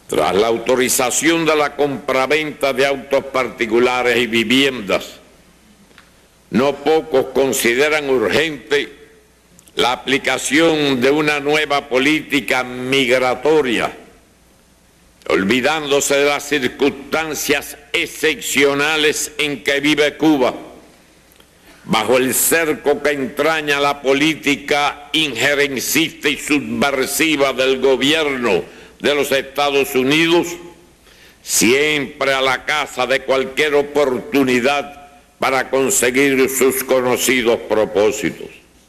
Tras la autorización de la compraventa de autos particulares y viviendas, no pocos consideran urgente la aplicación de una nueva política migratoria, olvidándose de las circunstancias excepcionales en que vive Cuba, bajo el cerco que entraña la política injerencista y subversiva del gobierno de los Estados Unidos, siempre a la caza de cualquier oportunidad para conseguir sus conocidos propósitos.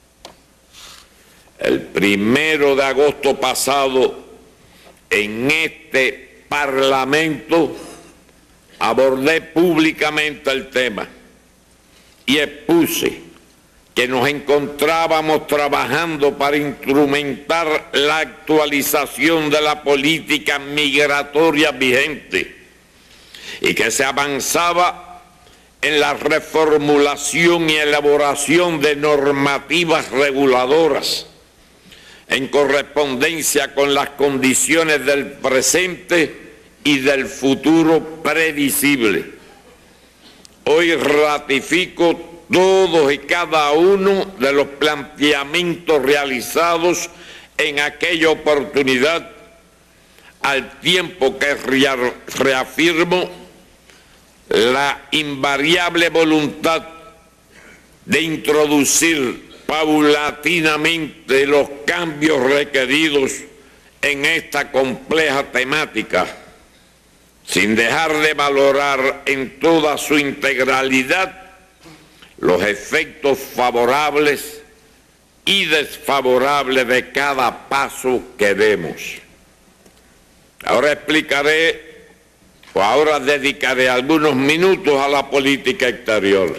El 1 de agosto pasado, en este Parlamento, abordé públicamente el tema y expuse que nos encontrábamos trabajando para instrumentar la actualización de la política migratoria vigente y que se avanzaba en la reformulación y elaboración de normativas reguladoras en correspondencia con las condiciones del presente y del futuro previsible. Hoy ratifico todos y cada uno de los planteamientos realizados en aquella oportunidad, al tiempo que reafirmo la invariable voluntad de introducir paulatinamente los cambios requeridos en esta compleja temática, sin dejar de valorar en toda su integralidad los efectos favorables y desfavorables de cada paso que demos. Ahora dedicaré algunos minutos a la política exterior.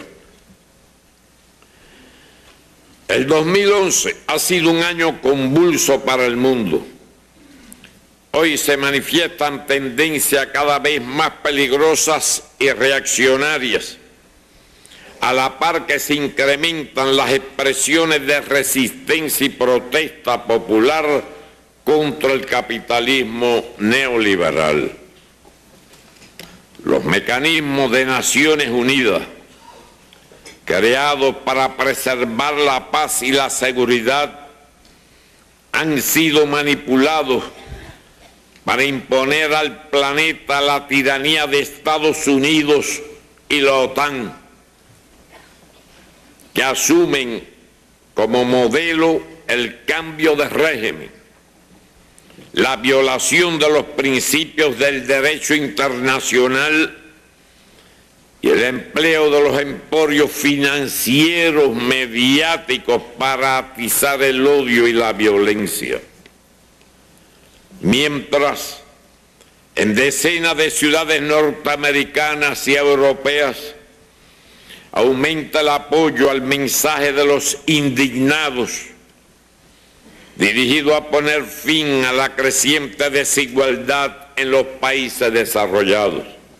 El 2011 ha sido un año convulso para el mundo. Hoy se manifiestan tendencias cada vez más peligrosas y reaccionarias, a la par que se incrementan las expresiones de resistencia y protesta popular contra el capitalismo neoliberal. Los mecanismos de Naciones Unidas, creados para preservar la paz y la seguridad, han sido manipulados para imponer al planeta la tiranía de Estados Unidos y la OTAN, que asumen como modelo el cambio de régimen, la violación de los principios del derecho internacional y el empleo de los emporios financieros mediáticos para atizar el odio y la violencia. Mientras, en decenas de ciudades norteamericanas y europeas, aumenta el apoyo al mensaje de los indignados, dirigido a poner fin a la creciente desigualdad en los países desarrollados.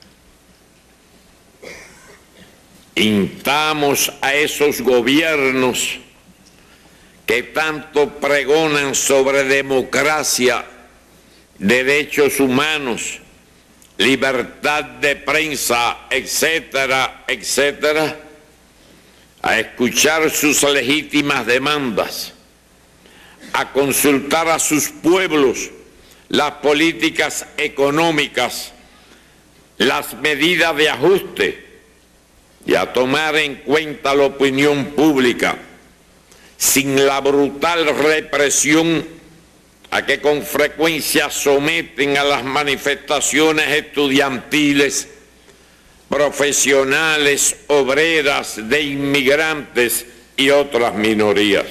Instamos a esos gobiernos que tanto pregonan sobre democracia, derechos humanos, libertad de prensa, etcétera, etcétera, a escuchar sus legítimas demandas, a consultar a sus pueblos las políticas económicas, las medidas de ajuste y a tomar en cuenta la opinión pública, sin la brutal represión a que con frecuencia someten a las manifestaciones estudiantiles, profesionales, obreras, de inmigrantes y otras minorías.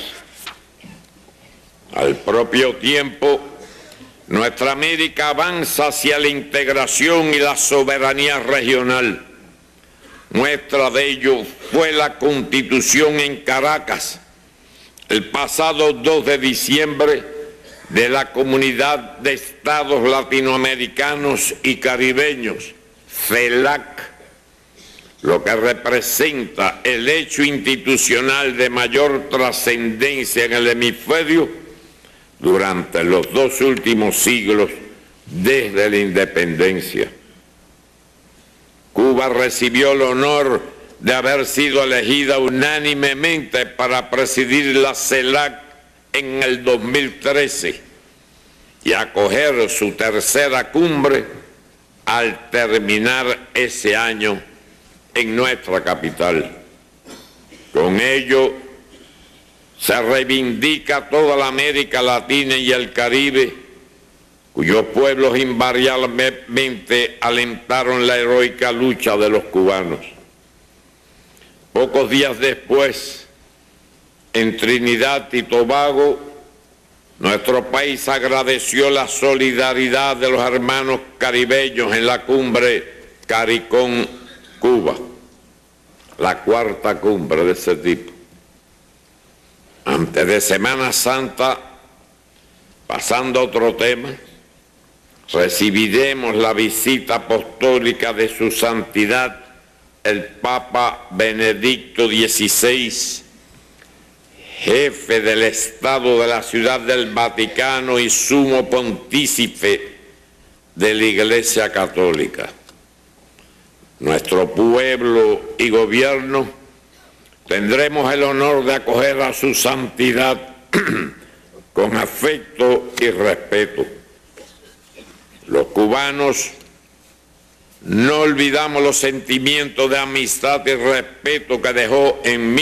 Al propio tiempo, nuestra América avanza hacia la integración y la soberanía regional. Muestra de ello fue la Constitución en Caracas, el pasado 2 de diciembre, de la Comunidad de Estados Latinoamericanos y Caribeños, CELAC, lo que representa el hecho institucional de mayor trascendencia en el hemisferio durante los 2 últimos siglos desde la independencia. Cuba recibió el honor de haber sido elegida unánimemente para presidir la CELAC en el 2013 y acoger su tercera cumbre al terminar ese año en nuestra capital. Con ello se reivindica toda la América Latina y el Caribe, cuyos pueblos invariablemente alentaron la heroica lucha de los cubanos. Pocos días después, en Trinidad y Tobago, nuestro país agradeció la solidaridad de los hermanos caribeños en la cumbre CARICOM-Cuba, la cuarta cumbre de ese tipo. Antes de Semana Santa, pasando a otro tema, recibiremos la visita apostólica de su santidad el Papa Benedicto XVI, jefe del Estado de la Ciudad del Vaticano y sumo pontífice de la Iglesia Católica. Nuestro pueblo y gobierno tendremos el honor de acoger a su santidad con afecto y respeto. Los cubanos no olvidamos los sentimientos de amistad y respeto que dejó en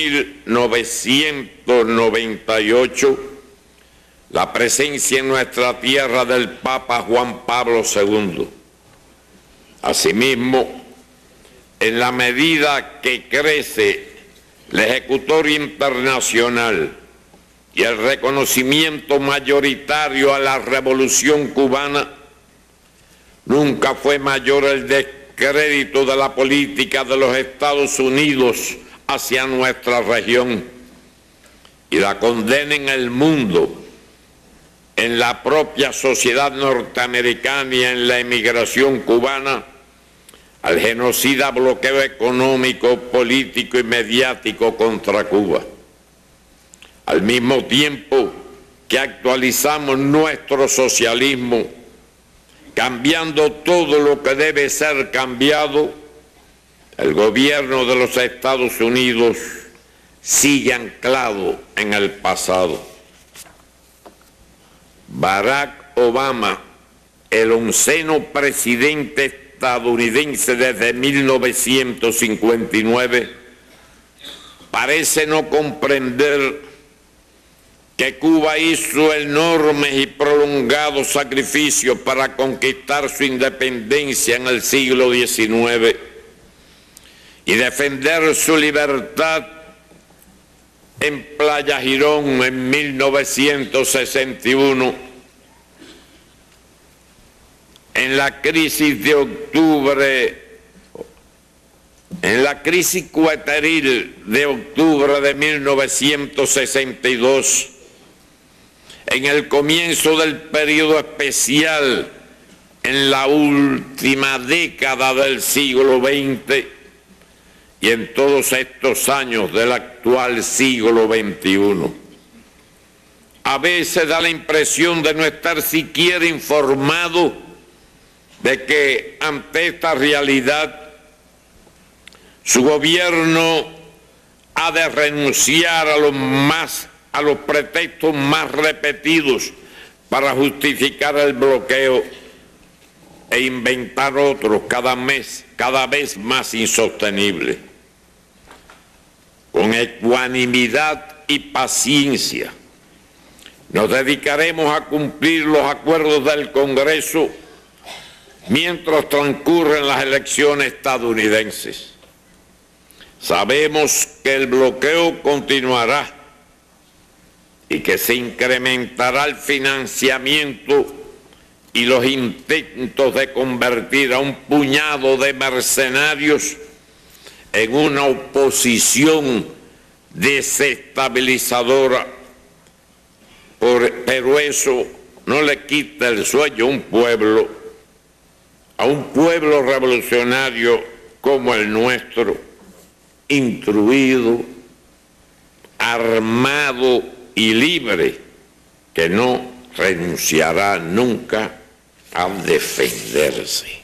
1998 la presencia en nuestra tierra del Papa Juan Pablo II. Asimismo, en la medida que crece la ejecutoria internacional y el reconocimiento mayoritario a la revolución cubana, nunca fue mayor el descrédito de la política de los Estados Unidos hacia nuestra región y la condena en el mundo, en la propia sociedad norteamericana y en la emigración cubana, al genocida bloqueo económico, político y mediático contra Cuba. Al mismo tiempo que actualizamos nuestro socialismo, cambiando todo lo que debe ser cambiado, el gobierno de los Estados Unidos sigue anclado en el pasado. Barack Obama, el 11º presidente estadounidense desde 1959, parece no comprender que Cuba hizo enormes y prolongados sacrificios para conquistar su independencia en el siglo XIX y defender su libertad en Playa Girón en 1961. En la crisis de octubre, en la crisis cuateril de octubre de 1962, en el comienzo del periodo especial, en la última década del siglo XX y en todos estos años del actual siglo XXI. A veces da la impresión de no estar siquiera informado de que ante esta realidad su gobierno ha de renunciar a los pretextos más repetidos para justificar el bloqueo e inventar otros cada vez más insostenibles. Con ecuanimidad y paciencia nos dedicaremos a cumplir los acuerdos del Congreso mientras transcurren las elecciones estadounidenses. Sabemos que el bloqueo continuará y que se incrementará el financiamiento y los intentos de convertir a un puñado de mercenarios en una oposición desestabilizadora. Pero eso no le quita el sueño a un pueblo revolucionario como el nuestro, instruido, armado y libre, que no renunciará nunca a defenderse.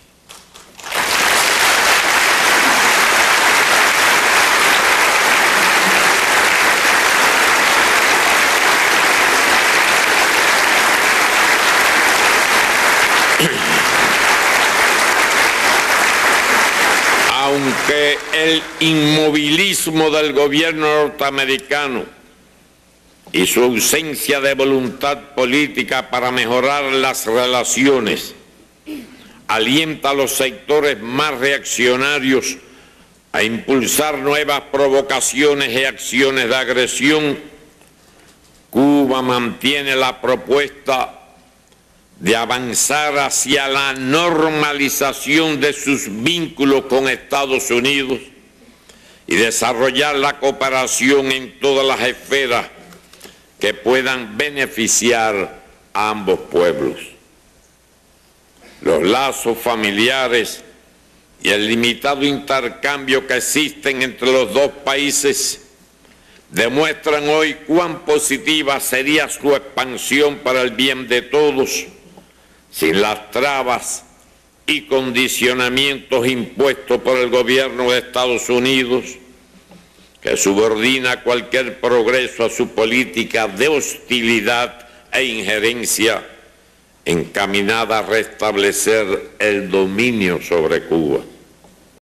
Aunque el inmovilismo del gobierno norteamericano y su ausencia de voluntad política para mejorar las relaciones alienta a los sectores más reaccionarios a impulsar nuevas provocaciones y acciones de agresión, Cuba mantiene la propuesta de avanzar hacia la normalización de sus vínculos con Estados Unidos y desarrollar la cooperación en todas las esferas que puedan beneficiar a ambos pueblos. Los lazos familiares y el limitado intercambio que existen entre los dos países demuestran hoy cuán positiva sería su expansión para el bien de todos, sin las trabas y condicionamientos impuestos por el gobierno de Estados Unidos, que subordina cualquier progreso a su política de hostilidad e injerencia encaminada a restablecer el dominio sobre Cuba.